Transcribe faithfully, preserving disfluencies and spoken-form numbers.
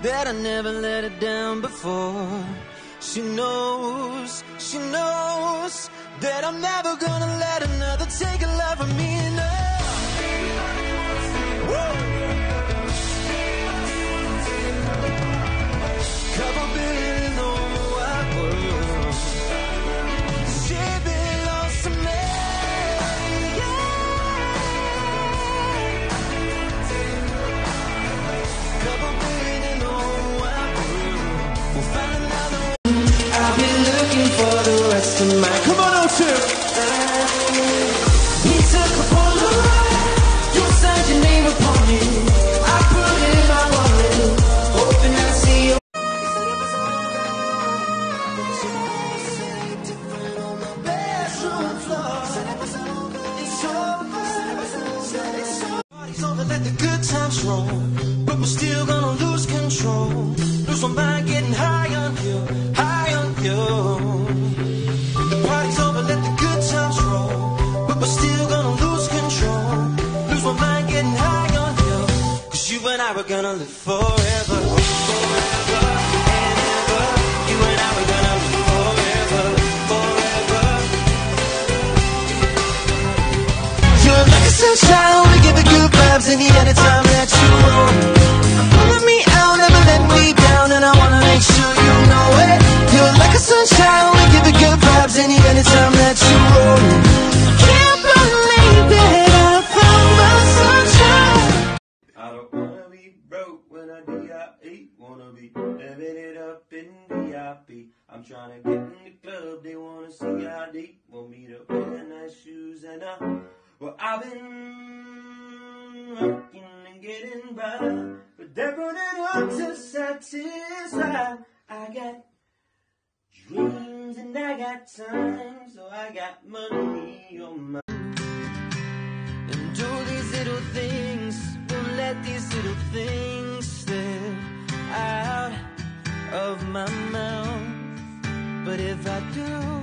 that I never let her down before. She knows, she knows that I'm never gonna let another take a love from me. No. Woo! Couple billion in the whole wide world. She belongs to me. Couple billion in the whole wide world. We'll find another one. I'll be looking for the rest of my. Come on, O two. We took a Polaroid. You signed your name upon it. I put it in my wallet, hoping I see you. Party's over, let the good times roll, but we're still gonna lose control. Lose my mind, getting high on you, high on you. The party's over, let the good times roll, but we're still gonna lose control. Lose my mind, getting high on you. Cause you and I were gonna live forever, forever and ever. You and I were gonna live forever, forever. You're like a sunshine, only give it good vibes any anytime that you roll. Pulling me out, never let me down, and I wanna make sure you know it. You're like a sunshine, only give it good vibes any anytime that you roll. Can't believe that I found my sunshine. I don't wanna be broke when I D I E. Wanna be living it up in V I P. I'm trying to get in the club, they wanna see I D. Want me to wear nice shoes and I. Well, I've been working and getting by, but they're running hard to satisfy. I got dreams and I got time, so I got money on my. And do these little things, won't let these little things slip out of my mouth. But if I do,